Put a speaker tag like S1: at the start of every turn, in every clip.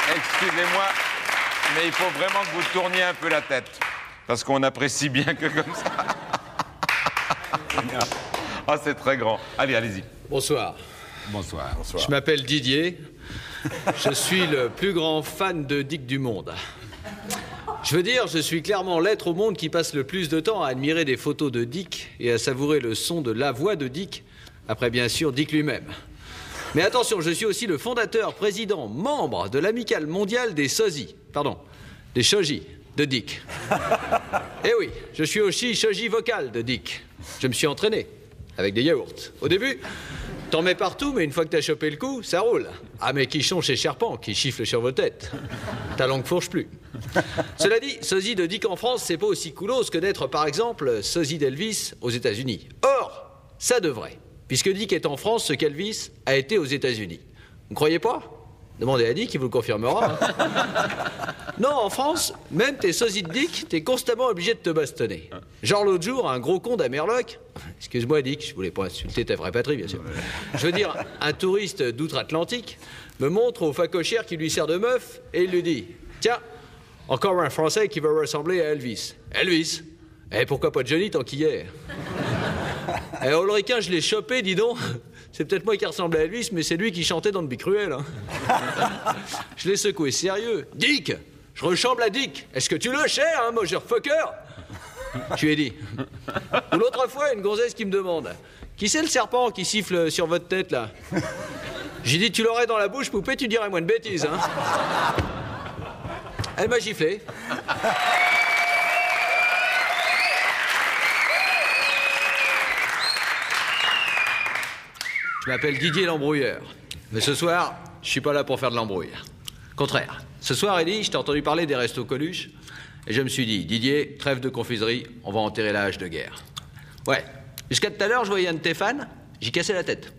S1: Excusez-moi, mais il faut vraiment que vous tourniez un peu la tête. Parce qu'on apprécie bien que comme ça. Ah, c'est très grand. Allez, allez-y.
S2: Bonsoir.
S1: Bonsoir.
S2: Je m'appelle Didier. Je suis le plus grand fan de Dick du monde. Je veux dire, je suis clairement l'être au monde qui passe le plus de temps à admirer des photos de Dick et à savourer le son de la voix de Dick, après bien sûr Dick lui-même. Mais attention, je suis aussi le fondateur, président, membre de l'amicale mondiale des sosies, des shoji de Dick. Eh oui, je suis aussi shoji vocal de Dick. Je me suis entraîné avec des yaourts. Au début, t'en mets partout, mais une fois que t'as chopé le coup, ça roule. Ah, mais quichon chez Charpent, qui chiffle sur vos têtes. Ta langue fourche plus. Cela dit, sosie de Dick en France, c'est pas aussi coolos que d'être, par exemple, sosie d'Elvis aux États-Unis. Or, ça devrait, puisque Dick est en France ce qu'Elvis a été aux États-Unis. Vous ne croyez pas ? Demandez à Dick, il vous le confirmera. Non, en France, même t'es sosie de Dick, t'es constamment obligé de te bastonner. Genre l'autre jour, un gros con d'Amerloc, excuse-moi Dick, je voulais pas insulter ta vraie patrie, bien sûr. Je veux dire, un touriste d'outre-Atlantique me montre au facochère qui lui sert de meuf et il lui dit « Tiens, encore un Français qui veut ressembler à Elvis. » Elvis ? Eh, pourquoi pas Johnny tant qu'hier ? Eh, Ulricain, je l'ai chopé, dis donc. C'est peut-être moi qui ressemble à Elvis, mais c'est lui qui chantait dans le Bicruel. Hein. Je l'ai secoué sérieux. Dick, je ressemble à Dick. Est-ce que tu le sais, hein, motherfucker ? Je lui ai dit. Ou l'autre fois, une gonzesse qui me demande qui c'est le serpent qui siffle sur votre tête, là ? J'ai dit, tu l'aurais dans la bouche, poupée, tu dirais moins de bêtises. Hein. Elle m'a giflé. Je m'appelle Didier l'embrouilleur. Mais ce soir, je suis pas là pour faire de l'embrouille. Contraire. Ce soir, Eddie, je t'ai entendu parler des restos Coluche, et je me suis dit, Didier, trêve de confiserie, on va enterrer la hache de guerre. Ouais. Jusqu'à tout à l'heure, je voyais un de tes fans, j'y cassais la tête.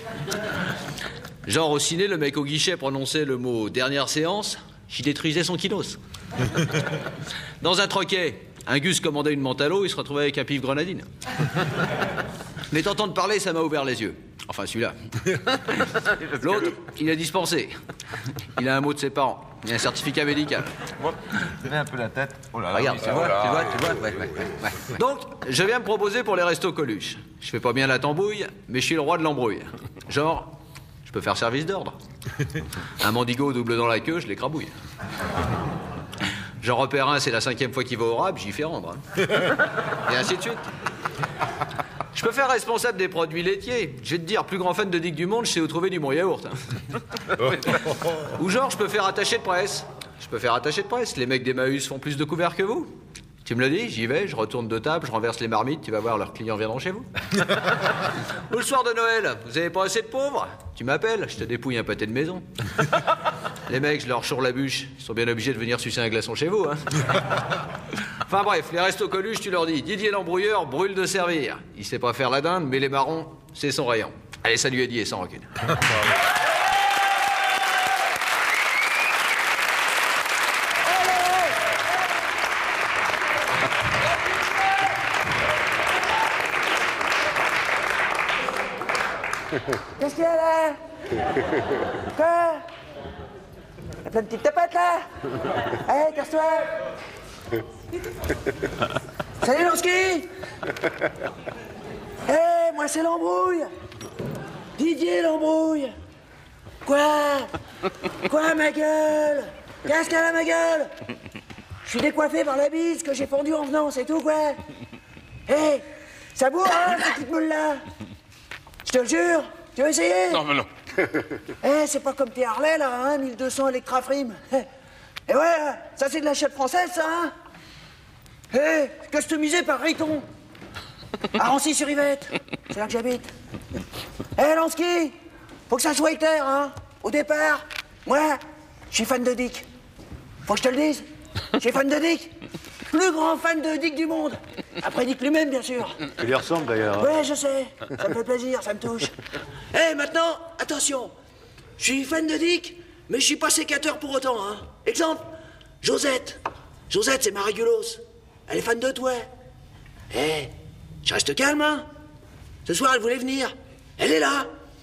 S2: Genre au ciné, le mec au guichet prononçait le mot « dernière séance », j'y détruisais son kinos. Dans un troquet, un gus commandait une menthe à l'eau, il se retrouvait avec un pif grenadine. Mais t'entendre parler, ça m'a ouvert les yeux. Enfin, celui-là. L'autre, il a dispensé. Il a un mot de ses parents. Il a un certificat médical.
S1: Bon, tirez un peu la tête. Oh là là,
S2: regarde,
S1: oui,
S2: tu vois. Ouais. Donc, je viens me proposer pour les restos Coluche. Je fais pas bien la tambouille, mais je suis le roi de l'embrouille. Genre, je peux faire service d'ordre. Un mendigo double dans la queue, je l'écrabouille. J'en repère un, c'est la 5e fois qu'il va au rap, j'y fais rendre. Hein. Et ainsi de suite. Je peux faire responsable des produits laitiers. Je vais te dire, plus grand fan de Dick du monde, je sais où trouver du bon yaourt. Hein. Ou genre, je peux faire attaché de presse. Les mecs d'Emmaüs font plus de couverts que vous. Tu me le dis, j'y vais, je retourne de table, je renverse les marmites, tu vas voir, leurs clients viendront chez vous. Ou le soir de Noël, vous avez pas assez de pauvres ? Tu m'appelles, je te dépouille un pâté de maison. Les mecs, je leur choure la bûche, ils sont bien obligés de venir sucer un glaçon chez vous. Hein. Enfin bref, les restos Coluche, tu leur dis, Didier l'embrouilleur brûle de servir. Il sait pas faire la dinde, mais les marrons, c'est son rayon. Allez, salut Eddie et sans rancune.
S3: Qu'est-ce qu'il y a là? Quoi? Y'a plein de petites tapettes là? Allez, casse-toi! Salut Lansky! Hé, moi c'est l'embrouille! Didier l'embrouille! Quoi? Quoi ma gueule? Qu'est-ce qu'elle a ma gueule? Je suis décoiffé par la bise que j'ai fondue en venant, c'est tout quoi? Hé, ça bourre hein, cette petite moule là? Je te le jure, tu veux essayer?
S1: Non, mais non.
S3: Eh, c'est pas comme tes Harley, là, hein, 1200 Electrafrim. Et ouais, ça c'est de la chèvre française, ça, hein? Eh, customisé par Riton. À Rancy-sur-Yvette, c'est là que j'habite. Eh, Lansky, faut que ça soit clair, hein? Au départ, moi, je suis fan de Dick. Faut que je te le dise. Je suis fan de Dick. Plus grand fan de Dick du monde. Après Dick lui-même, bien sûr.
S4: Tu lui ressembles d'ailleurs.
S3: Ouais, je sais. Ça me fait plaisir, ça me touche. Eh, maintenant, attention. Je suis fan de Dick, mais je suis pas sécateur pour autant, hein. Exemple, Josette. Josette, c'est ma régulos. Elle est fan de toi. Eh, je reste calme, hein. Ce soir, elle voulait venir. Elle est là.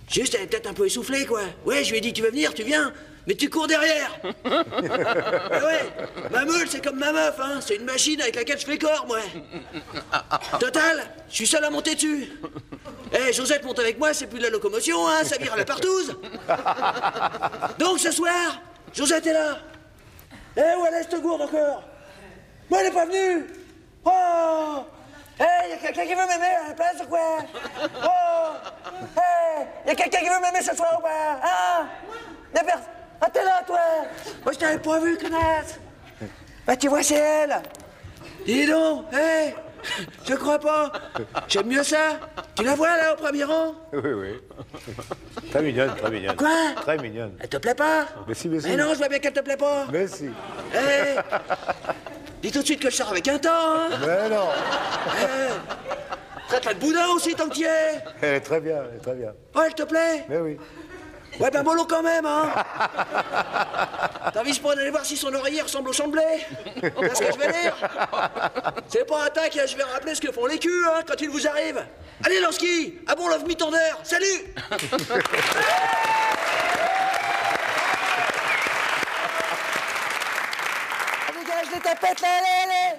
S3: Juste, elle est peut-être un peu essoufflée, quoi. Ouais, je lui ai dit, tu veux venir, tu viens, mais tu cours derrière. Ah ouais, ma meule, c'est comme ma meuf, hein. C'est une machine avec laquelle je fais corps, moi. Total, je suis seul à monter dessus. Eh, Josette monte avec moi, c'est plus de la locomotion, hein, ça vire à la partouze. Donc, ce soir, Josette est là. Eh, où elle est, cette gourde, encore? Moi, elle est pas venue. Oh! Hey, y'a quelqu'un qui veut m'aimer à la place ou quoi? Oh! Hey, y'a quelqu'un qui veut m'aimer ce soir ou pas? Hein? Y'a personne. Ah, t'es là, toi? Moi, je t'avais pas vu, connasse. Bah, tu vois, c'est elle. Dis donc, hey, je crois pas. J'aime mieux ça. Tu la vois, là, au premier rang?
S4: Oui, oui. Très mignonne, très mignonne.
S3: Quoi?
S4: Très mignonne.
S3: Elle te plaît pas?
S4: Mais si, mais si.
S3: Mais non, je vois bien qu'elle te plaît pas.
S4: Mais si.
S3: Hey, dis tout de suite que je sors avec un temps, hein.
S4: Mais non.
S3: Traite-la de boudin aussi, tant que t'y es.
S4: Elle est très bien, elle est très bien.
S3: Oh, elle te plaît?
S4: Mais oui.
S3: Ouais, ben mollo quand même, hein. T'avises pas d'aller voir si son oreiller ressemble au champ de blé? C'est ce que je veux dire? C'est pas un tac, je vais rappeler ce que font les culs, hein, quand ils vous arrivent. Allez, Lansky, à bon love mi-tender, salut. Dégage les tapettes, là, allez.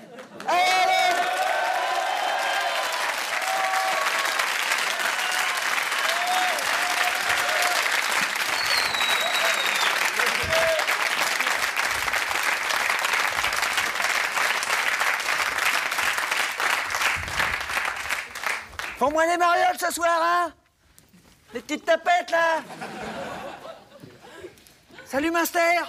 S3: Fais-moi les marioles ce soir, hein? Les petites tapettes, là. Salut, Munster.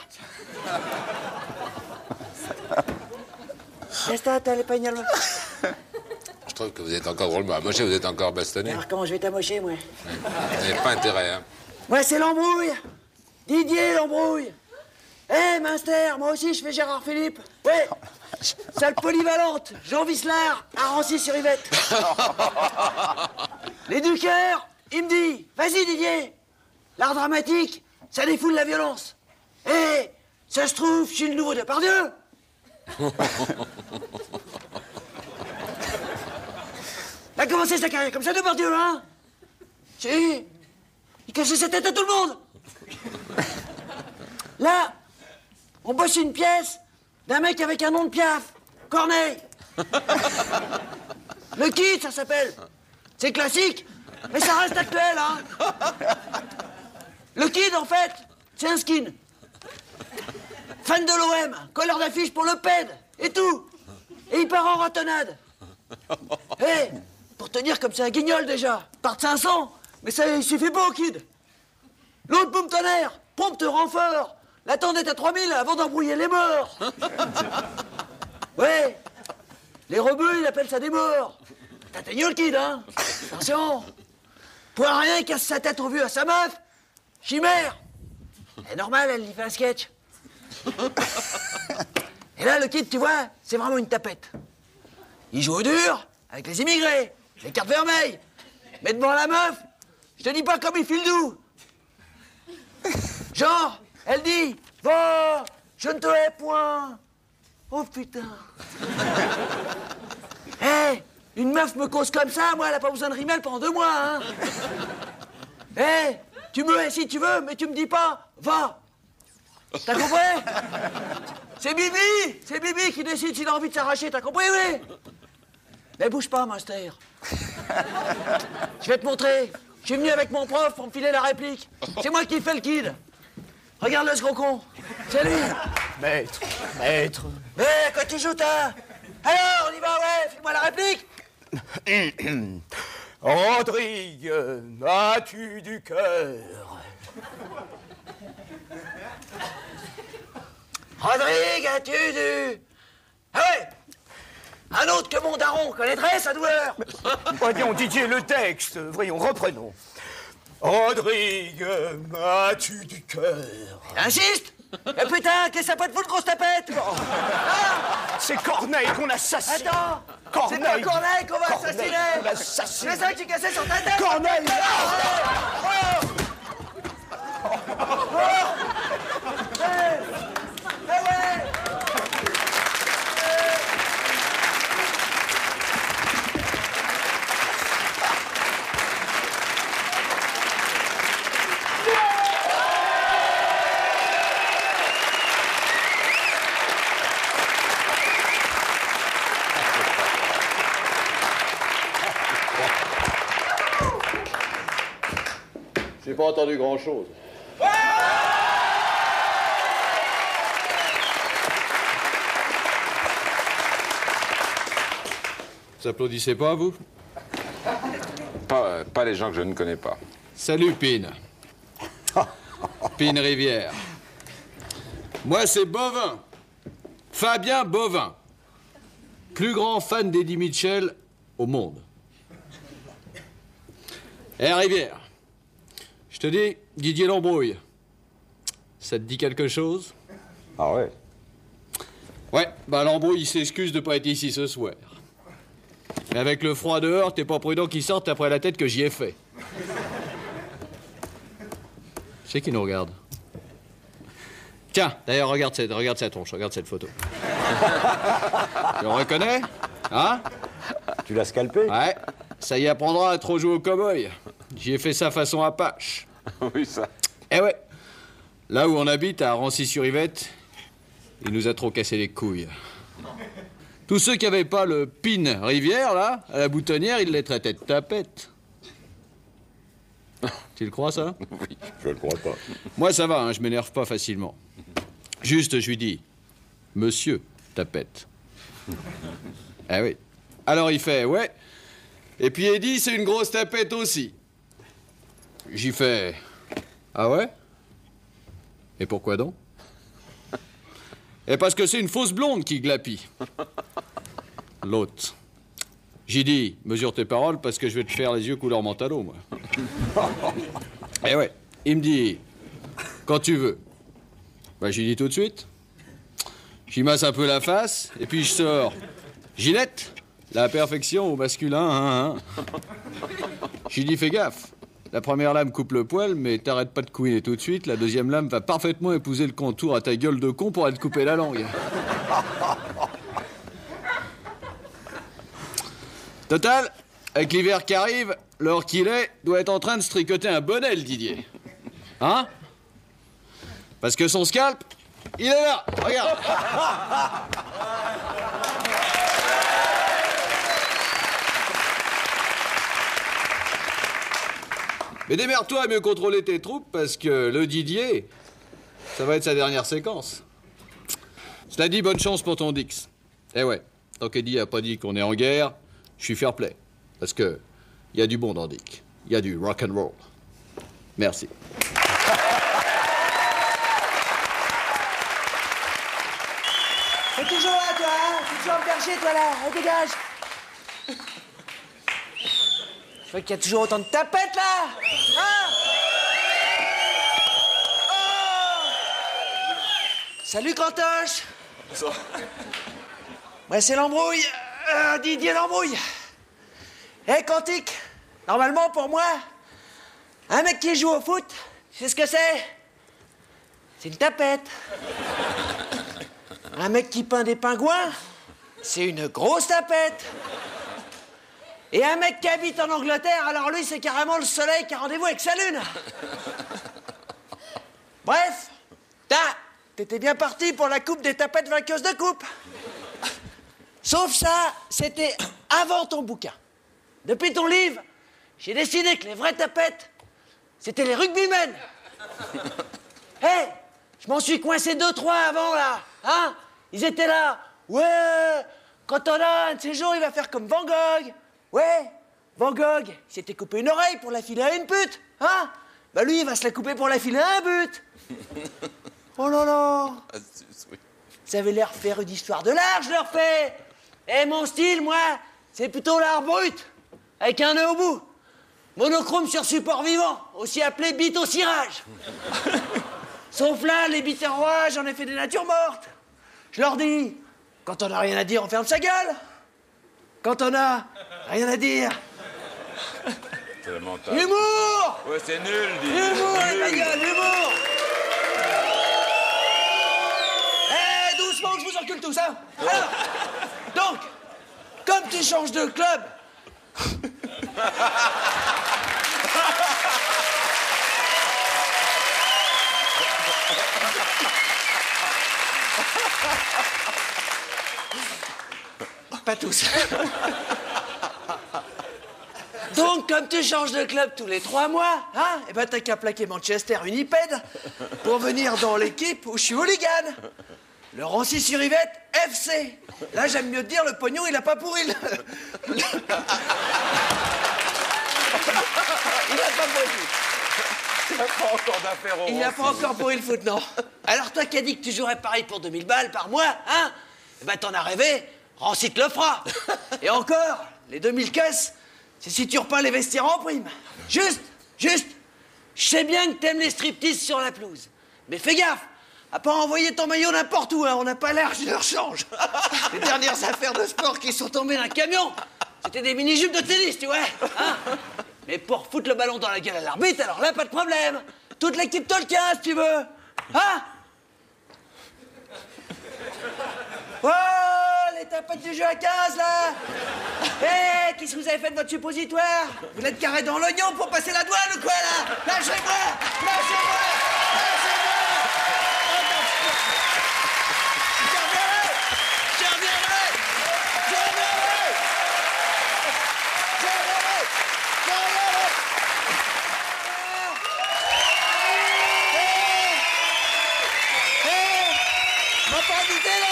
S3: Resta, t'as les pagnoles.
S5: Je trouve que vous êtes encore drôlement amoché, vous êtes encore bastonné.
S3: Alors, comment je vais t'amocher, moi?
S5: Vous n'avez pas intérêt, hein.
S3: Ouais, c'est l'embrouille. Didier, l'embrouille. Eh, Munster, moi aussi, je fais Gérard Philippe. Ouais. Salle polyvalente, Jean Vislar, à Rancy-sur-Yvette. Les deux cœurs, il me dit, vas-y Didier, l'art dramatique, ça défoule la violence. Eh, ça se trouve, je suis le nouveau Depardieu. Il a commencé sa carrière comme ça, Depardieu, hein? Si, il cassait sa tête à tout le monde. Là, on bosse une pièce d'un mec avec un nom de Piaf, Corneille. Le Kid, ça s'appelle. C'est classique, mais ça reste actuel, hein. Le Kid, en fait, c'est un skin. Fan de l'OM, colleur d'affiche pour le PED, et tout. Et il part en ratonnade. Hé, pour te dire comme c'est un guignol déjà, part de 500, mais ça, il suffit pas au Kid. L'autre, boum tonnerre, pompe te renfort. L'attente est à 3000 avant d'embrouiller les morts. Ouais, les rebeux, ils appellent ça des morts. T'as tenu le Kid, hein? Attention. Pour rien, il casse sa tête au vieux à sa meuf. Chimère. C'est normal, elle lui fait un sketch. Et là, le Kid, tu vois, c'est vraiment une tapette. Il joue au dur avec les immigrés, les cartes vermeilles. Mais devant la meuf, je te dis pas comme il file doux. Genre, elle dit, va, je ne te hais point. Oh putain. Hé, une meuf me cause comme ça, moi, elle a pas besoin de rimel pendant 2 mois, hein. Hé, tu me hais si tu veux, mais tu me dis pas, va. T'as compris? C'est Bibi qui décide s'il a envie de s'arracher, t'as compris, oui? Mais bouge pas, Master. Je vais te montrer. Je suis venu avec mon prof pour me filer la réplique. C'est moi qui fais le Kid. Regarde-le, ce gros con. C'est lui.
S4: Maître.
S3: Hé, quoi tu joues, toi? Alors, on y va, ouais, file-moi la réplique.
S4: Rodrigue, as-tu du cœur?
S3: Rodrigue, as-tu du... Ah ouais. Un autre que mon daron connaîtrait sa douleur.
S4: Voyons, Didier, le texte. Voyons, reprenons. Rodrigue, as-tu du cœur?
S3: Insiste. Mais putain, qu'est-ce que ça peut te foutre, grosse tapette?
S4: C'est Corneille qu'on assassine.
S3: Attends.
S4: Corneille.
S3: C'est pas Corneille qu'on va assassiner.
S4: On l'assassine.
S3: C'est ça que tu cassais sur ta tête.
S4: Corneille.
S2: entendu grand-chose. Vous applaudissez pas, vous?
S1: Pas les gens que je ne connais pas.
S2: Salut, Pine. Pine Rivière. Moi, c'est Bovin. Fabien Bovin. Plus grand fan d'Eddie Mitchell au monde. Eh, Rivière. Je te dis, Didier Lambrouille. Ça te dit quelque chose?
S6: Ah ouais?
S2: Ouais, bah Lambrouille, il s'excuse de pas être ici ce soir. Mais avec le froid dehors, t'es pas prudent qu'il sorte après la tête que j'y ai fait. C'est qui nous regarde? Tiens, d'ailleurs, regarde sa tronche, regarde cette photo. Tu le reconnais? Hein?
S6: Tu l'as scalpé?
S2: Ouais, ça y apprendra à trop jouer au cow-boy. J'y ai fait ça façon Apache.
S1: Oui, ça.
S2: Eh ouais, là où on habite, à Rancy-sur-Yvette, il nous a trop cassé les couilles. Tous ceux qui avaient pas le pin Rivière, là, à la boutonnière, ils les traitaient de tapettes. Tu le crois, ça?
S6: Oui, je le crois pas.
S2: Moi, ça va, hein, je m'énerve pas facilement. Juste, je lui dis, monsieur tapette. Ah oui. Alors il fait, ouais. Et puis Eddie, c'est une grosse tapette aussi. J'y fais, ah ouais? Et pourquoi donc? Et parce que c'est une fausse blonde qui glapit. L'autre. J'ai dit, mesure tes paroles parce que je vais te faire les yeux couleur mentalo, moi. Eh ouais. Il me dit, quand tu veux. Bah, j'y dis tout de suite. J'y masse un peu la face, et puis je sors. Gillette, la perfection au masculin, hein. J'y dis, fais gaffe. La première lame coupe le poil, mais t'arrêtes pas de couiner tout de suite. La deuxième lame va parfaitement épouser le contour à ta gueule de con pour aller te couper la langue. Total, avec l'hiver qui arrive, l'heure qu'il est, doit être en train de se tricoter un bonnet, le Didier. Hein? Parce que son scalp, il est là, regarde. Mais démerde-toi à mieux contrôler tes troupes, parce que le Didier, ça va être sa dernière séquence. Cela dit, bonne chance pour ton Dix. Eh ouais, tant qu'Eddie a pas dit qu'on est en guerre, je suis fair play. Parce que il y a du bon dans Dick. Il y a du rock and roll. Merci.
S3: T'es toujours là, toi, hein? T'es toujours à me faire chier, toi, là. Allez, dégage. Je vois qu'il y a toujours autant de tapettes, là. Hein? Oh! Salut, Cantoche. Ouais, c'est l'embrouille. Didier l'embrouille. Eh, Quantique, normalement, pour moi, un mec qui joue au foot, c'est ce que c'est? C'est une tapette. Un mec qui peint des pingouins, c'est une grosse tapette. Et un mec qui habite en Angleterre, alors lui, c'est carrément le soleil qui a rendez-vous avec sa lune. Bref, t'étais bien parti pour la coupe des tapettes vainqueuses de coupe. Sauf ça, c'était avant ton bouquin. Depuis ton livre, j'ai décidé que les vraies tapettes, c'était les rugbymen. Hé, je m'en suis coincé 2-3 avant, là. Hein? Ils étaient là. Ouais, quand on a un de ces jours, il va faire comme Van Gogh. Ouais, Van Gogh, il s'était coupé une oreille pour la filer à une pute. Hein? Bah lui, il va se la couper pour la filer à un but. Oh là là. Vous avez l'air faire une histoire de l'art, je leur fais. Et mon style, moi, c'est plutôt l'art brut, avec un nœud au bout. Monochrome sur support vivant, aussi appelé bite au cirage. Sauf là, les bites rois, j'en ai fait des natures mortes. Je leur dis, quand on n'a rien à dire, on ferme sa gueule. Quand on a rien à dire...
S1: C'est lamentable.
S3: Humour!
S1: Ouais, c'est nul, dis.
S3: Humour, ma gueule, humour! Eh, doucement, que je vous encule tous, hein? Alors, donc, comme tu changes de club... Pas tous. Donc, comme tu changes de club tous les 3 mois, hein, eh ben t'as qu'à plaquer Manchester United pour venir dans l'équipe où je suis hooligan. Le Rancy-sur-Yvette FC. Là, j'aime mieux te dire, le pognon, il a pas pourri. Il a pas pourri.
S1: Il n'y a pas encore d'affaires au
S3: Il n'a pas encore pourri le foot, non. Alors toi qui as dit que tu jouerais pareil pour 2000 balles par mois, hein, eh ben t'en as rêvé, Rancy te le fera. Et encore, les 2000 caisses, c'est si tu repeins les vestiaires en prime. Juste, je sais bien que t'aimes les striptease sur la pelouse. Mais fais gaffe, à pas envoyer ton maillot n'importe où, hein, on n'a pas l'âge de rechange. Les dernières affaires de sport qui sont tombées d'un camion, c'était des mini-jupes de tennis, tu vois, hein. Mais pour foutre le ballon dans la gueule à l'arbitre, alors là, pas de problème. Toute l'équipe Tolkien, si tu veux. Hein? Oh, les tapettes du jeu à 15, là. Hé, qu'est-ce que vous avez fait de votre suppositoire? Vous l'êtes carré dans l'oignon pour passer la douane ou quoi, là? Lâchez-moi! Lâchez-moi! Lâchez-moi! Je reviendrai! M'a pas invité, là?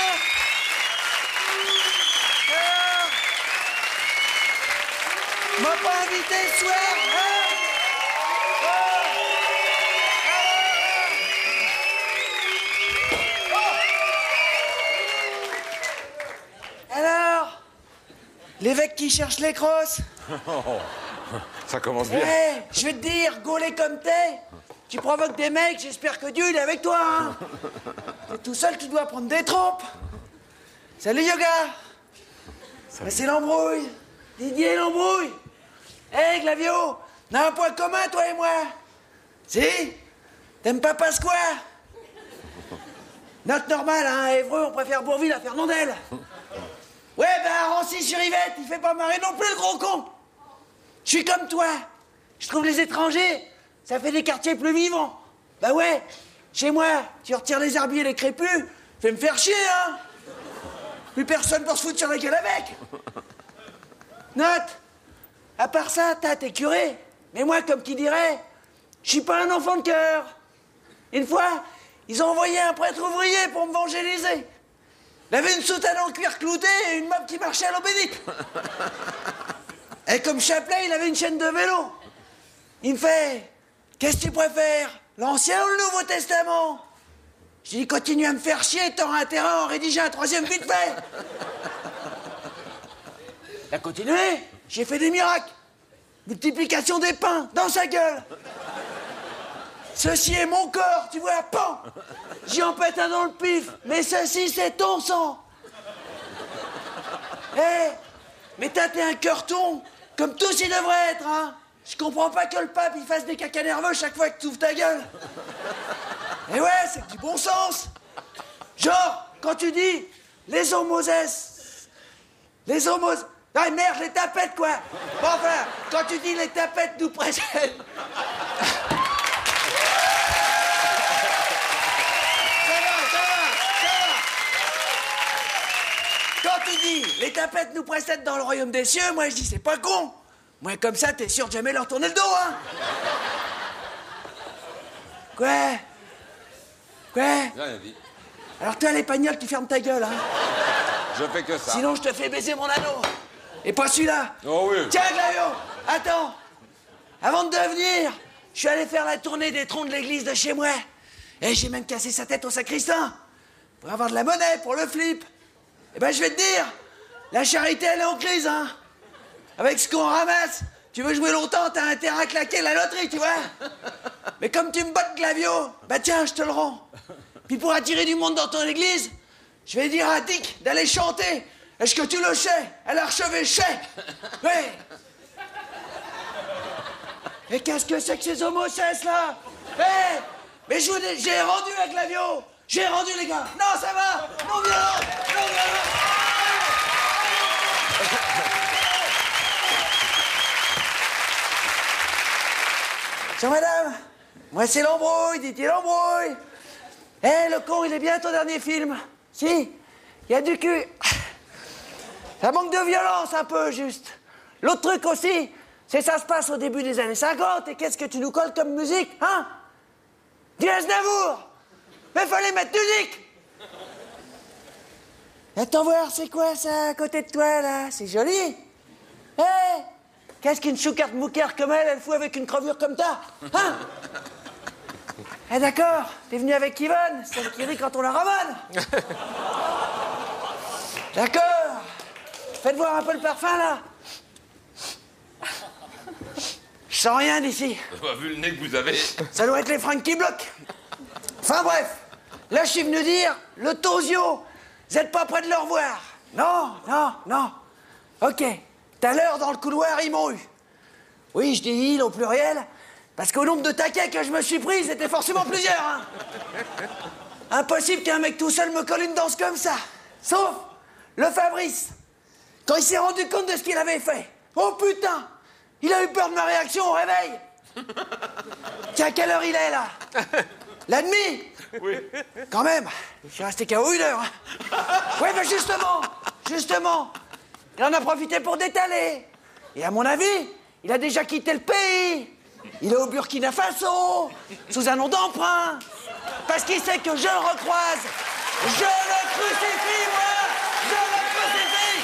S3: M'a pas invité ce soir, hein? Alors, l'évêque qui cherche les crosses?
S1: Ça commence bien.
S3: Eh, je vais te dire, gaulé comme t'es, tu provoques des mecs, j'espère que Dieu il est avec toi, hein. T'es tout seul, tu dois prendre des trompes. Salut Yoga. Ben, c'est l'embrouille. Didier l'embrouille. Hé Glavio, on a un point commun toi et moi. Si? T'aimes pas Pasqua? Note normale, hein, à Évreux, on préfère Bourville à Fernandel. Ouais, ben Rancy-sur-Yvette, il fait pas marrer non plus le gros con. Je suis comme toi. Je trouve les étrangers, ça fait des quartiers plus vivants. Bah ouais, chez moi, tu retires les herbiers et les crépus, fais me faire chier, hein. Plus personne pour se foutre sur la gueule avec. Note, à part ça, t'es curé. Mais moi, comme qui dirait, je suis pas un enfant de cœur. Une fois, ils ont envoyé un prêtre ouvrier pour m'évangéliser. Il avait une soutane en cuir clouté et une mob qui marchait à l'eau bénite. Et comme chapelet, il avait une chaîne de vélo. Il me fait, qu'est-ce que tu préfères, l'Ancien ou le Nouveau Testament? Je dis, continue à me faire chier, t'auras intérêt à en rédiger un 3e vite fait. Il a continué, j'ai fait des miracles. Multiplication des pains, dans sa gueule. Ceci est mon corps, tu vois, pan. J'y en pète un dans le pif, mais ceci c'est ton sang. Hé, mais t'es un cœurton, comme tous ils devraient être, hein. Je comprends pas que le pape il fasse des caca nerveux chaque fois que tu ouvres ta gueule. Et ouais, c'est du bon sens. Genre, quand tu dis les homoses. Ah merde, les tapettes quoi. Bon, enfin, quand tu dis les tapettes nous précèdent. Ça va. Quand tu dis les tapettes nous précèdent dans le royaume des cieux, moi je dis c'est pas con. Moi comme ça, t'es sûr de jamais leur tourner le dos, hein. Quoi?
S5: Rien dit.
S3: Alors toi, l'épagnol, tu fermes ta gueule, hein.
S1: Je fais que ça.
S3: Sinon, je te fais baiser mon anneau. Et pas celui-là.
S1: Oh oui.
S3: Tiens, Glavio, attends. Avant de venir, je suis allé faire la tournée des troncs de l'église de chez moi. Et j'ai même cassé sa tête au sacristain. Pour avoir de la monnaie pour le flip. Eh ben, je vais te dire, la charité, elle est en crise, hein. Avec ce qu'on ramasse, tu veux jouer longtemps, t'as intérêt à claquer la loterie, tu vois. Mais comme tu me bottes, Glavio, bah tiens, je te le rends. Puis pour attirer du monde dans ton église, je vais dire à Dick d'aller chanter. Est-ce que tu le sais? À l'archevêché. Oui. Et qu'est-ce que c'est que ces homosses, là? Hé, mais j'ai rendu à Glavio. J'ai rendu, les gars. Non, ça va. Non violent. Tiens, madame, moi c'est l'embrouille, dit-il, l'embrouille. Eh, le con, il est bien ton dernier film. Si, il y a du cul. Ça manque de violence un peu, juste. L'autre truc aussi, c'est ça se passe au début des années 50, et qu'est-ce que tu nous colles comme musique, hein? Du Aznavour! Mais fallait mettre du Dick! Attends voir, c'est quoi ça à côté de toi, là? C'est joli! Hé! Qu'est-ce qu'une choucarte mouquère comme elle fout avec une crevure comme ça? Hein? Eh d'accord, t'es venu avec Yvonne, celle qui rit quand on la ramène. D'accord. Faites voir un peu le parfum, là. Je sens rien d'ici.
S1: Vu le nez que vous avez.
S3: Ça doit être les fringues qui bloquent. Enfin bref, là je suis venu dire, le Tosio, vous êtes pas près de le revoir? Non, non, non. Ok, tout à l'heure dans le couloir, ils m'ont eu. Oui, je dis ils au pluriel, parce qu'au nombre de taquets que je me suis pris, c'était forcément plusieurs. Hein. Impossible qu'un mec tout seul me colle une danse comme ça. Sauf le Fabrice. Quand il s'est rendu compte de ce qu'il avait fait. Oh putain, il a eu peur de ma réaction au réveil. Tiens, à quelle heure il est, là? La demie?
S1: Oui.
S3: Quand même, je suis resté KO 1 heure. Hein. Oui, mais justement, il en a profité pour détaler. Et à mon avis, il a déjà quitté le pays. Il est au Burkina Faso, sous un nom d'emprunt. Parce qu'il sait que je le recroise. Je le crucifie, moi! Je le crucifie!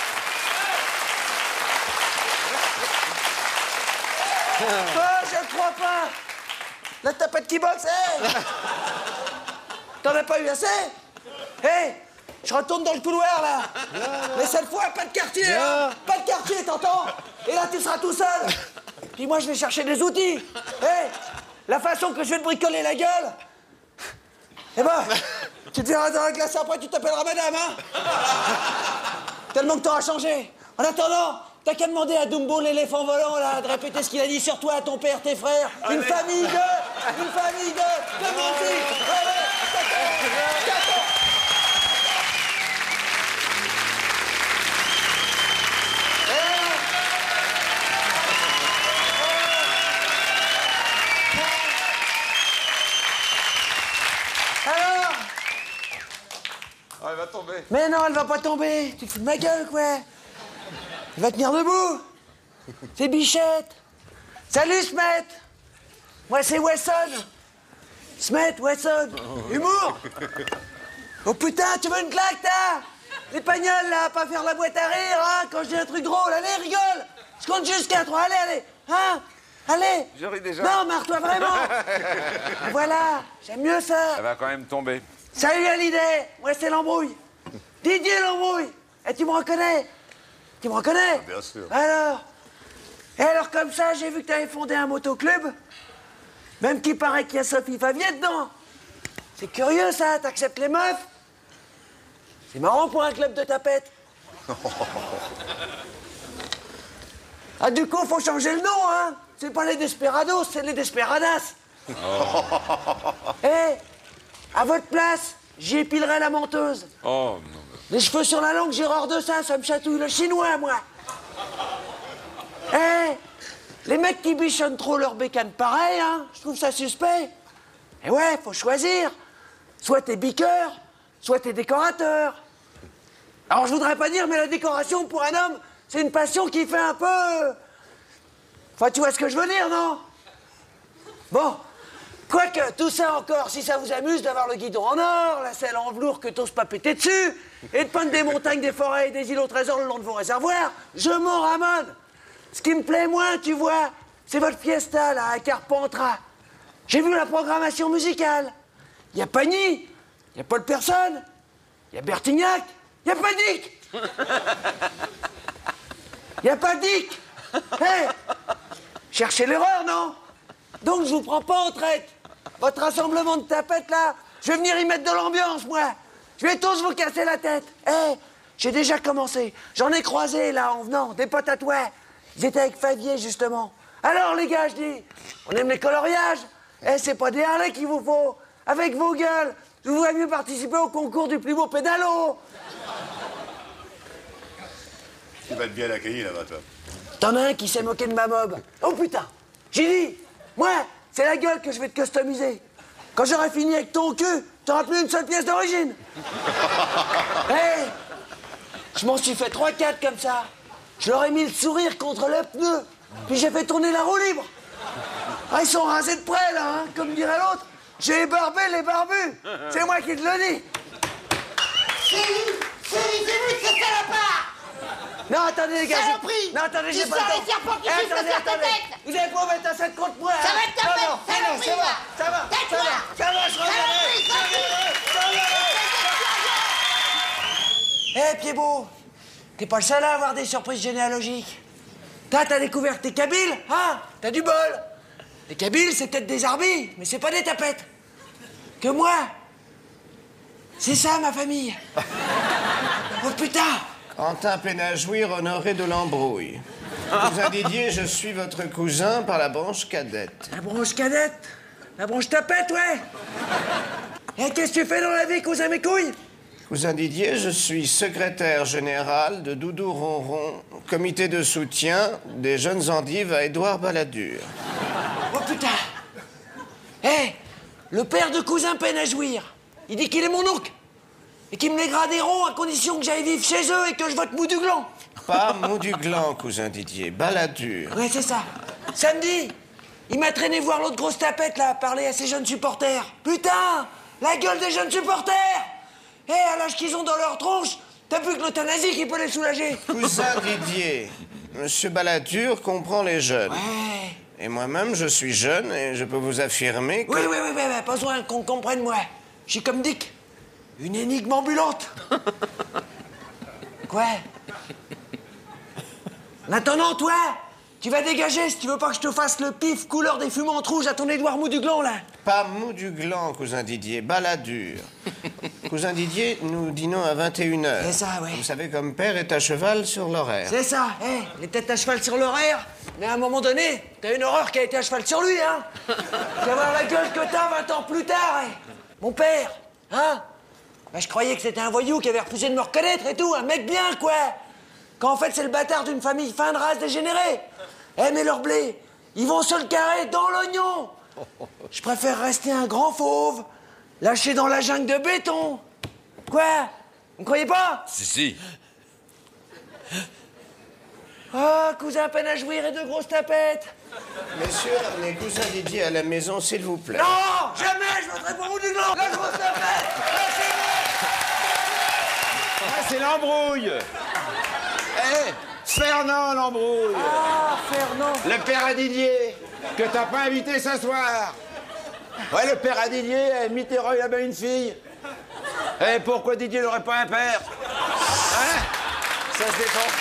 S3: Oh, je ne crois pas! La tapette qui boxe, hé! T'en as pas eu assez? Hé! Je retourne dans le couloir, là! Mais cette fois, pas de quartier, hein! Pas de quartier, t'entends? Et là, tu seras tout seul! Puis moi, je vais chercher des outils! Hé! La façon que je vais te bricoler la gueule! Eh ben, tu te verras dans la glace après, tu t'appelleras madame, hein? Tellement que t'auras changé. En attendant, t'as qu'à demander à Dumbo, l'éléphant volant, là, de répéter ce qu'il a dit sur toi, à ton père, tes frères. Une famille de... Demande-y. Allez, d'accord. Alors?
S1: Ah, elle va tomber.
S3: Mais non, elle va pas tomber. Tu te fous de ma gueule, quoi. Elle va tenir debout. C'est Bichette. Salut, Smet. Moi, c'est Wesson. Smet, Wesson. Humour. Oh putain, tu veux une claque, t'as? Les pagnols, là, pas faire la boîte à rire, hein, quand je dis un truc drôle. Allez, rigole. Je compte jusqu'à 3. Allez. Hein? Allez.
S1: Je ris déjà.
S3: Non, marre-toi vraiment. Voilà, j'aime mieux ça.
S1: Elle va quand même tomber.
S3: Salut Hallyday, moi c'est l'embrouille. Didier l'embrouille. Et tu me reconnais? Tu me reconnais?
S6: Bien sûr.
S3: Alors? Et alors comme ça, j'ai vu que tu avais fondé un motoclub. Même qu'il paraît qu'il y a Sophie Favier dedans. C'est curieux ça, t'acceptes les meufs? C'est marrant pour un club de tapettes. Ah du coup, faut changer le nom, hein? C'est pas les Desperados, c'est les Desperadas. Eh, à votre place, j'y épilerai la menteuse.
S1: Oh, non.
S3: Les cheveux sur la langue, j'ai horreur de ça me chatouille le chinois, moi. Eh, les mecs qui bichonnent trop leur bécane pareil, hein, je trouve ça suspect. Eh ouais, faut choisir. Soit t'es biqueur, soit t'es décorateur. Alors je voudrais pas dire, mais la décoration pour un homme, c'est une passion qui fait un peu... Enfin, tu vois ce que je veux dire, non? Bon, quoique, tout ça encore, si ça vous amuse d'avoir le guidon en or, la selle en velours que t'oses pas péter dessus, et de peindre des montagnes, des forêts et des îles au trésor le long de vos réservoirs, je m'en ramène. Ce qui me plaît moins, tu vois, c'est votre fiesta, là, à Carpentras. J'ai vu la programmation musicale. Il y a Pagny, il y a Paul Personne, il y a Bertignac, il y a pas Dick. Il y a pas Dick. Hé, cherchez l'erreur, non? Donc je vous prends pas en traite. Votre rassemblement de tapettes, là, je vais venir y mettre de l'ambiance, moi. Je vais tous vous casser la tête. Hé, j'ai déjà commencé. J'en ai croisé, là, en venant, des potes à toi. Ils étaient avec Favier, justement. Alors, les gars, je dis, on aime les coloriages. Eh, c'est pas des Harley qu'il vous faut. Avec vos gueules, je voudrais mieux participer au concours du plus beau pédalo.
S6: Tu vas être bien accueilli là-bas, toi.
S3: T'en as un qui s'est moqué de ma mob. Oh putain, j'ai dit, moi, c'est la gueule que je vais te customiser. Quand j'aurai fini avec ton cul, t'auras plus une seule pièce d'origine. Hé, je m'en suis fait 3-4 comme ça. Je leur ai mis le sourire contre le pneu. Puis j'ai fait tourner la roue libre. Ah, ils sont rasés de près, là, hein, comme dirait l'autre. J'ai ébarbé les barbus. C'est moi qui te le dis.
S7: C'est vous, ce salopard!
S3: Non, attendez, les gars.
S7: Saloperie!
S3: Non, attendez,
S7: Tu
S3: j'ai pas le
S7: sors
S3: temps.
S7: les serpents qui
S3: Eh,
S7: suivent
S3: attendez,
S7: sur ta
S3: attendez.
S7: tête!
S3: Vous allez pas mettre un set contre moi, hein.
S7: Ça va être ta
S3: Non,
S7: tête,
S3: non,
S7: saloperie,
S3: ça va,
S7: va.
S3: ça va,
S7: Tais-toi.
S3: ça va, je reviendrai. Eh, Pied-Beau, t'es pas le seul à avoir des surprises généalogiques. T'as découvert tes Kabyles, hein? T'as du bol. Les Kabyles, c'est peut-être des arbis, mais c'est pas des tapettes. Que moi, c'est ça, ma famille. Oh, putain.
S8: Quentin Pénajouir, Honoré de l'Embrouille. Cousin Didier, je suis votre cousin par la branche cadette.
S3: La branche cadette? La branche tapette, ouais. Et qu'est-ce que tu fais dans la vie, cousin mes couilles?
S8: Cousin Didier, je suis secrétaire général de Doudou Ronron, comité de soutien des jeunes endives à Édouard Balladur.
S3: Oh putain! Hé! Le père de cousin peine à jouir. Il dit qu'il est mon oncle. Et qu'il me les graderont à condition que j'aille vivre chez eux et que je vote mou du gland.
S8: Pas mou du gland, cousin Didier, Balladur.
S3: Ouais, c'est ça. Samedi, il m'a traîné voir l'autre grosse tapette, là, parler à ses jeunes supporters. Putain! La gueule des jeunes supporters! Hé, à l'âge qu'ils ont dans leur tronche, t'as plus que l'euthanasie qui peut les soulager.
S8: Cousin Didier, monsieur Balladur comprend les jeunes.
S3: Ouais.
S8: Et moi-même, je suis jeune et je peux vous affirmer que...
S3: Oui, pas besoin qu'on comprenne, moi. Je suis comme Dick. Une énigme ambulante. Quoi? En attendant, toi, tu vas dégager si tu veux pas que je te fasse le pif couleur des fumantes rouges à ton Édouard mou du gland, là.
S8: Pas mou du gland, cousin Didier, Balladur. Cousin Didier, nous dînons à 21h.
S3: C'est ça, ouais.
S8: Vous savez, comme père est à cheval sur l'horaire.
S3: C'est ça, les têtes à cheval sur l'horaire. Mais à un moment donné, t'as une horreur qui a été à cheval sur lui, hein. Tu vas voir la gueule que t'as 20 ans plus tard, Mon père, hein. Bah, je croyais que c'était un voyou qui avait refusé de me reconnaître et tout, un mec bien, quoi. Quand en fait, c'est le bâtard d'une famille fin de race dégénérée. Mais leur blé, ils vont se le carrer dans l'oignon. Je préfère rester un grand fauve, lâché dans la jungle de béton. Quoi? Vous me croyez pas?
S1: Si.
S3: Oh, cousin peine à jouir et de grosses tapettes.
S8: Messieurs, ramenez cousin Didier à la maison, s'il vous plaît.
S3: Non, jamais, je voterai pour vous du gland. La grosse tapette,
S9: Ah, c'est l'embrouille. Fernand l'embrouille.
S3: Ah, Fernand.
S9: Le père à Didier, que t'as pas invité ce soir. Ouais, le père à Didier, Mitterrand, il a bien une fille. Pourquoi Didier n'aurait pas un père? Hein? Ça se défend.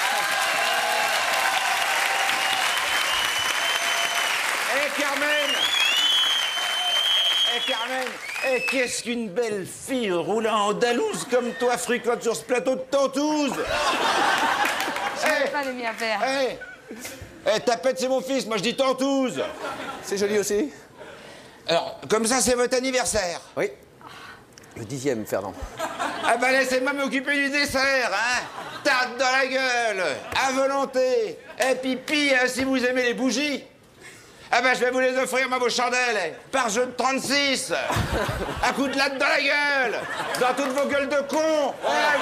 S9: Carmen, qu'est-ce qu'une belle fille roulant en dalouse comme toi fricote sur ce plateau de Tantouze.
S10: Je pas les bien faire.
S9: Tapette, c'est mon fils, moi je dis Tantouze.
S4: C'est joli aussi.
S9: Alors, comme ça, c'est votre anniversaire.
S4: Oui. Le 10e, Fernand.
S9: Ah bah laissez-moi m'occuper du dessert, hein. Tarte dans la gueule, à volonté. Et pipi, hein, si vous aimez les bougies. Ah ben, je vais vous les offrir, moi, vos chandelles, par jeu de 36. Un coup de latte dans la gueule, dans toutes vos gueules de cons. Voilà.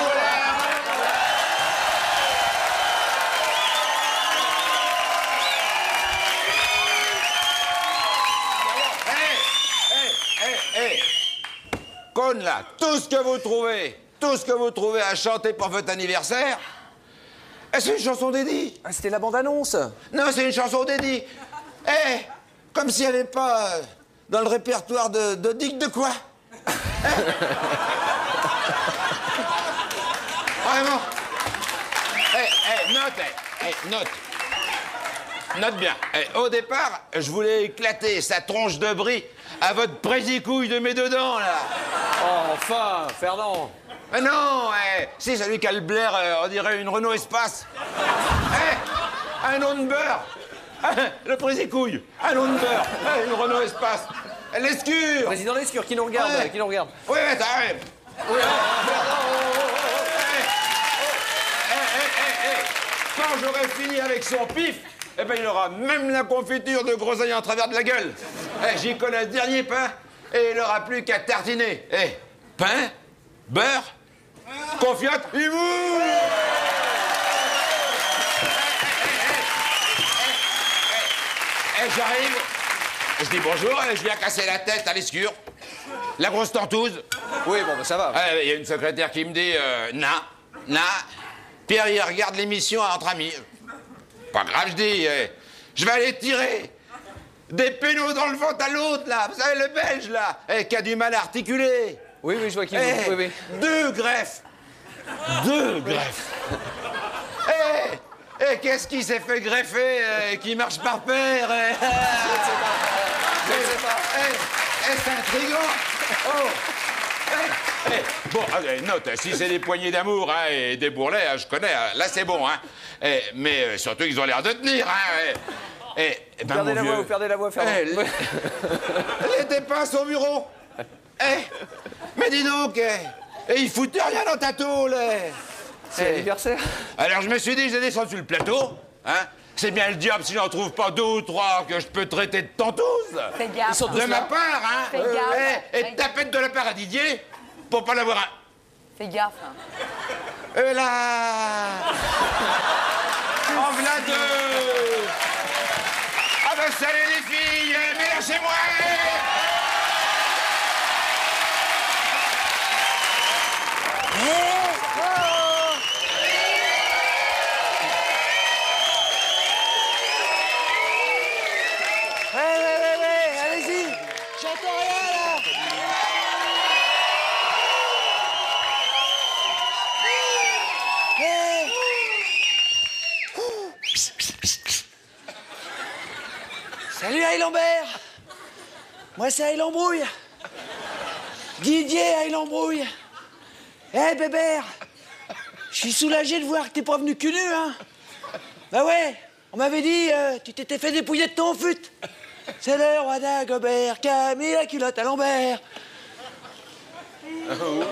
S9: Conne, là, tout ce que vous trouvez à chanter pour votre anniversaire, c'est une chanson d'Eddie.
S4: Ah, c'était la bande-annonce.
S9: Non, c'est une chanson d'Eddie. Comme s'il n'y avait pas dans le répertoire de Dick de quoi. Vraiment. Note bien. Au départ, je voulais éclater sa tronche de brie à votre présicouille de mes deux dents, là.
S4: Oh, enfin, Fernand.
S9: Mais non, si, celui qui a le blaire, on dirait une Renault Espace. Un nom de beurre. Le présicouille, un nom de beurre, une Renault Espace. L'escure.
S4: Président Lescure, qui nous regarde,
S9: Ouais.
S4: qui nous regarde.
S9: Oui, mais t'arrêtes. Quand j'aurai fini avec son pif, il aura même la confiture de groseille en travers de la gueule. J'y connais le dernier pain et il n'aura plus qu'à tartiner. Pain, beurre, confiote, humour. j'arrive, je dis bonjour, je viens casser la tête à l'escure. La grosse tentouse.
S4: Oui, bon, bah, ça va.
S9: Il y a une secrétaire qui me dit na. Pierre, il regarde l'émission entre amis. Pas grave, je dis, je vais aller tirer des pénaux dans le ventre à l'autre, là. Vous savez, le belge, là, qui a du mal à articuler.
S4: Oui, je vois qui vous... Oui, oui.
S9: 2 greffes. 2 greffes. Qu'est-ce qui s'est fait greffer qui marche par paire
S4: Je sais pas.
S9: C'est intriguant. Bon, allez, note, si c'est des poignées d'amour et des bourrelets, je connais, là c'est bon, hein. Mais surtout qu'ils ont l'air de tenir, hein.
S4: Vous perdez la voix, Fernand.
S9: Elle était pas à son bureau. Mais dis donc, il foutait rien dans ta tôle.
S4: C'est l'anniversaire.
S9: Alors je me suis dit, j'ai descendu sur le plateau, hein. C'est bien le diable si j'en trouve pas 2 ou 3 que je peux traiter de tentouse.
S10: Fais gaffe.
S9: De ma part, hein.
S10: Fais gaffe.
S9: Et tapette de la part à Didier pour pas l'avoir un.
S10: Fais gaffe. Hein.
S9: Là. En v'là 2. Ah ben salut les filles, mais lâchez-moi.
S3: Allez-y. J'entends rien, là. Salut Aïe-Lambert. Moi c'est Aïe-Lambrouille. Didier Aïe-Lambrouille. Bébert, je suis soulagé de voir que t'es pas venu cul nu, hein. Bah ouais, on m'avait dit, tu t'étais fait dépouiller de ton fut. C'est le roi d'Agobert qui a mis la culotte à Lambert. Humour.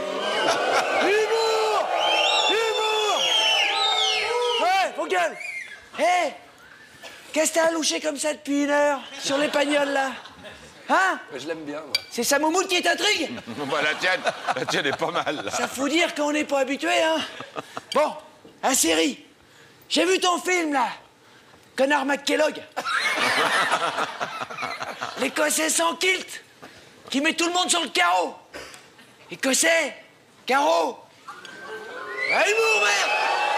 S3: Ouais, vos gueules. Qu'est-ce que t'as louché comme ça depuis 1 heure sur les pagnoles, là? Hein?
S4: Je l'aime bien, moi.
S3: C'est sa moumoute qui t'intrigue?
S1: Bah, la tienne est pas mal, là.
S3: Ça faut dire qu'on n'est pas habitué, hein. Bon, la série. J'ai vu ton film, là. Connard McKellogg. L'Écossais sans kilt, qui met tout le monde sur le carreau. Écossais, carreau. Humour, merde.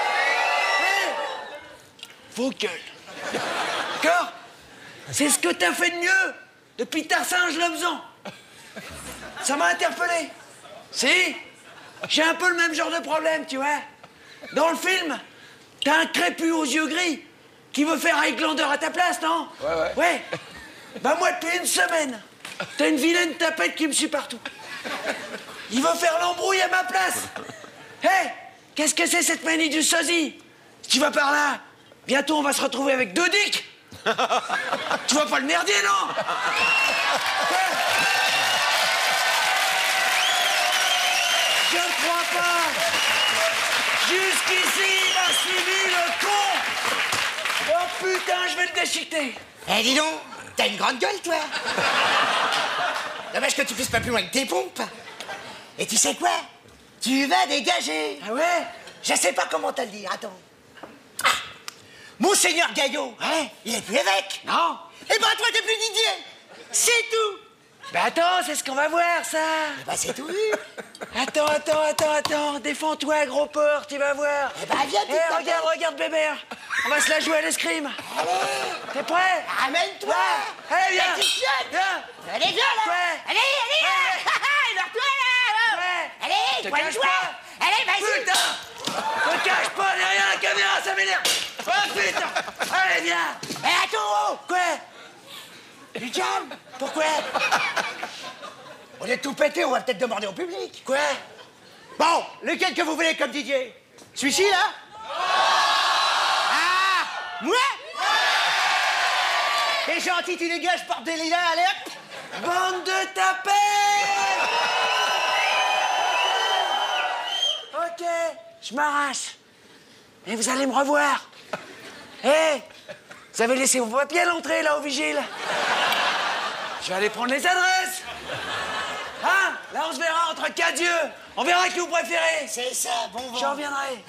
S3: Vos gueules. D'accord? C'est ce que t'as fait de mieux depuis Tarzan, je le faisant. Ça m'a interpellé. Si, j'ai un peu le même genre de problème, tu vois. Dans le film, t'as un crépus aux yeux gris qui veut faire Highlander à ta place, non? Ouais. Bah moi, depuis 1 semaine, t'as une vilaine tapette qui me suit partout. Il veut faire l'embrouille à ma place. Qu'est-ce que c'est cette manie du sosie? Si tu vas par là, bientôt on va se retrouver avec 2 dicks. Tu vas pas le merdier, non? Je ne crois pas. Jusqu'ici, il a suivi le con. Oh putain, je vais le déchiqueter.
S7: Dis donc, t'as une grande gueule, toi. Dommage que tu puisses pas plus loin que tes pompes. Et tu sais quoi? Tu vas dégager.
S3: Ah ouais?
S7: Je sais pas comment te le dire, attends. Monseigneur Gaillot, il est plus évêque.
S3: Non.
S7: Eh ben, toi, t'es plus Didier. C'est tout.
S3: Ben attends, c'est ce qu'on va voir, ça.
S7: Eh ben, c'est tout.
S3: Attends. Défends-toi, gros porc, tu vas voir.
S7: Eh ben, viens,
S3: regarde, bébert. On va se la jouer à l'escrime.
S7: Allez.
S3: T'es prêt?
S7: Ramène-toi.
S3: Allez, viens.
S7: Viens. Allez, viens, là.
S3: Ouais.
S7: Allez, lève-toi, là.
S3: Ouais.
S7: Allez,
S3: Te cache
S7: pointe-toi.
S3: pas.
S7: Allez, vas-y.
S3: Putain. Te cache pas derrière la caméra, ça m'énerve. Oh, putain. Allez, viens.
S7: Attends.
S3: Quoi?
S7: Du calme.
S3: Pourquoi?
S7: Au lieu de tout péter, on va peut-être demander au public.
S3: Quoi?
S7: Bon, lequel que vous voulez comme Didier? Celui-ci, là? Ah! Moi? T'es gentil, tu dégages par des lilas, allez hop!
S3: Bande de tapettes! Ok, je m'arrache. Et vous allez me revoir. Vous avez laissé vos papiers à l'entrée, là, au vigile. Je vais aller prendre les adresses. Hein? Là, on se verra entre 4 yeux. On verra qui vous préférez.
S7: C'est ça, bon vent.
S3: Je reviendrai.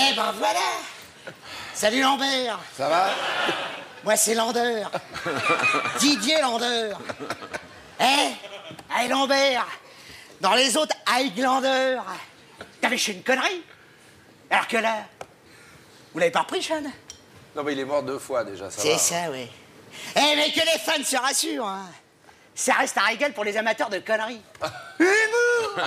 S7: Eh ben voilà. Salut Lambert.
S9: Ça va?
S7: Moi c'est Lander. Didier Lander. Hey Lambert. Dans les autres Highlander. T'avais fait une connerie. Alors que là, vous l'avez pas repris, Sean?
S4: Non, mais il est mort 2 fois déjà, ça va.
S7: C'est ça, oui. Eh, mais que les fans se rassurent, hein. Ça reste un régal pour les amateurs de conneries. Humour.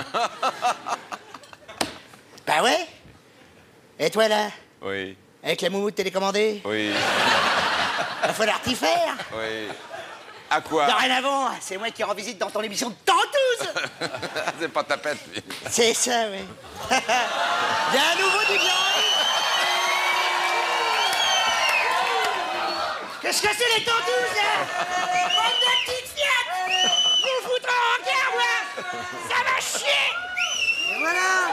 S7: Bah ouais. Et toi, là?
S1: Oui.
S7: Avec la moumoute télécommandée?
S1: Oui.
S7: Va falloir t'y faire.
S1: Oui. À quoi?
S7: Dorénavant, c'est moi qui rends visite dans ton émission de Tantouze.
S1: C'est pas ta pète, lui.
S7: C'est ça, oui. Il y a à nouveau du bien. Qu'est-ce que c'est les Tantouses, là? Bande de petites fiottes. Vous foutrez en guerre, moi. Ça va chier. Et voilà.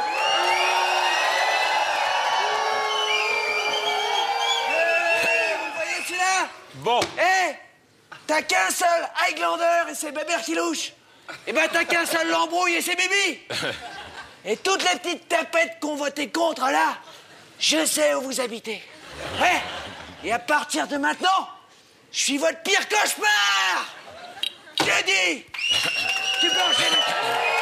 S7: Vous voyez celui-là?
S1: Bon.
S3: T'as qu'un seul Highlander et c'est Bébert qui louche. Eh ben t'as qu'un seul Lambrouille et c'est Bibi. Et toutes les petites tapettes qu'on voté contre là, je sais où vous habitez. Ouais. Et à partir de maintenant, je suis votre pire cauchemar. Je dis. Tu peux enchaîner.